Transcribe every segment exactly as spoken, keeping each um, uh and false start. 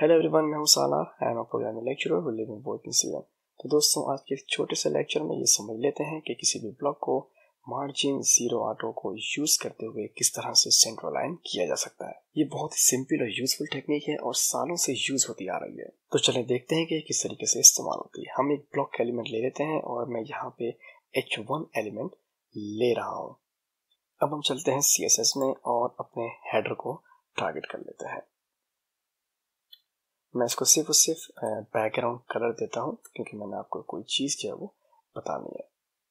Hello everyone, मैं हूं साला and a programming lecturer who live in both in Sweden. तो दोस्तों, आज के छोटे से लेक्चर में ये समझ लेते हैं कि किसी भी ब्लॉक को मार्जिन जीरो ऑटो को यूज करते हुए किस तरह से सेंट्रलाइन किया जा सकता है। ये बहुत ही सिंपल और यूजफुल टेक्निक है और सालों से यूज होती आ रही है। तो चलिए देखते हैं कि किस तरीके से इस्तेमाल होती है। हम एक ब्लॉक एलिमेंट ले लेते हैं और मैं यहाँ पे एच वन एलिमेंट ले रहा हूँ। अब हम चलते हैं सी एस एस में और अपने हेडर को टारगेट कर लेते हैं। मैं इसको सिर्फ और सिर्फ बैकग्राउंड कलर देता हूं क्योंकि मैंने आपको कोई चीज जो है वो बतानी है।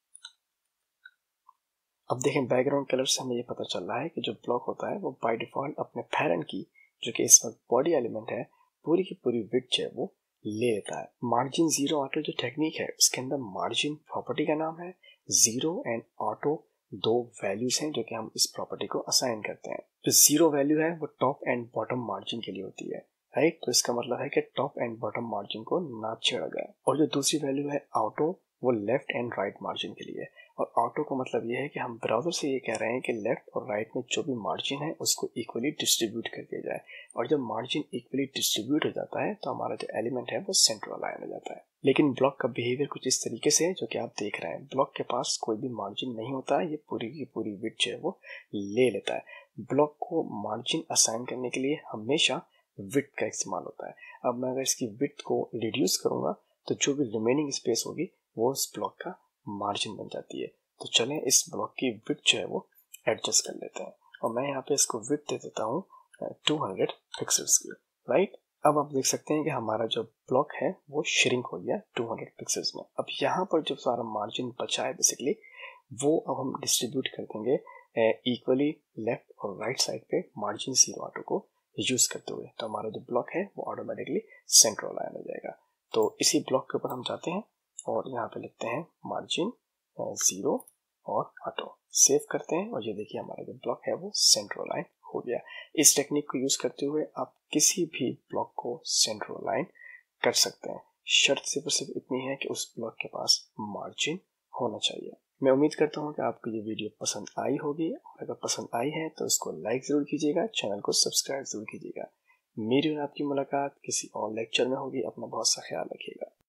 अब देखें, बैकग्राउंड कलर से हमें ये पता चल रहा है कि जो ब्लॉक होता है वो बाय डिफॉल्ट अपने पेरेंट की, जो कि इस वक्त बॉडी एलिमेंट है, पूरी की पूरी विड्थ जो है वो ले लेता है। मार्जिन जीरो ऑटो जो टेक्निक है उसके अंदर मार्जिन प्रॉपर्टी का नाम है, जीरो एंड ऑटो दो वैल्यूज हैं जो कि हम इस प्रॉपर्टी को असाइन करते हैं। जो जीरो वैल्यू है वो टॉप एंड बॉटम मार्जिन के लिए होती है, राइट। तो इसका मतलब है कि टॉप एंड बॉटम मार्जिन को ना छेड़ा जाए। और जो दूसरी वैल्यू है ऑटो, वो लेफ्ट एंड राइट मार्जिन के लिए। और ऑटो का मतलब ये है कि हम ब्राउजर से ये कह रहे हैं कि लेफ्ट और राइट में जो भी मार्जिन है उसको इक्वली डिस्ट्रीब्यूट कर दिया जाए। और जब मार्जिन इक्वली डिस्ट्रीब्यूट हो जाता है तो हमारा जो एलिमेंट है वो सेंट्रल अलाइन हो जाता है। लेकिन ब्लॉक का बिहेवियर कुछ इस तरीके से है जो कि आप देख रहे हैं। ब्लॉक के पास कोई भी मार्जिन नहीं होता है, ये पूरी की पूरी विड्थ जो है वो ले लेता है। ब्लॉक को मार्जिन असाइन करने के लिए हमेशा विड्थ का इस्तेमाल होता है। अब मैं अगर इसकी विड्थ को रिड्यूस करूंगा तो जो भी रिमेनिंग स्पेस होगी वो इस ब्लॉक का मार्जिन बन जाती है। तो चलें इस ब्लॉक की विड्थ जो है वो एडजस्ट कर लेते हैं। और मैं यहाँ पे इसको विड्थ दे देता हूँ टू हंड्रेड पिक्सल्स की, राइट। अब आप देख सकते हैं कि हमारा जो ब्लॉक है वो श्रिंक हो गया टू हंड्रेड पिक्सल्स में। अब यहाँ पर जो सारा मार्जिन बचा है बेसिकली वो अब हम डिस्ट्रीब्यूट कर देंगे इक्वली लेफ्ट और राइट साइड पे मार्जिन जीरो ऑटो को यूज करते हुए। तो हमारा जो ब्लॉक है वो ऑटोमेटिकली सेंट्रल अलाइन हो जाएगा। तो इसी ब्लॉक के ऊपर हम जाते हैं और यहाँ पे लिखते हैं मार्जिन जीरो और ऑटो, सेव करते हैं और ये देखिए हमारा जो ब्लॉक है वो सेंट्रल अलाइन हो गया। इस टेक्निक को यूज करते हुए आप किसी भी ब्लॉक को सेंट्रल अलाइन कर सकते हैं। शर्त सिर्फ सिर्फ इतनी है कि उस ब्लॉक के पास मार्जिन होना चाहिए। मैं उम्मीद करता हूँ कि आपको ये वीडियो पसंद आई होगी, और अगर पसंद आई है तो इसको लाइक जरूर कीजिएगा, चैनल को सब्सक्राइब जरूर कीजिएगा। मेरी और आपकी मुलाकात किसी और लेक्चर में होगी। अपना बहुत सा ख्याल रखिएगा।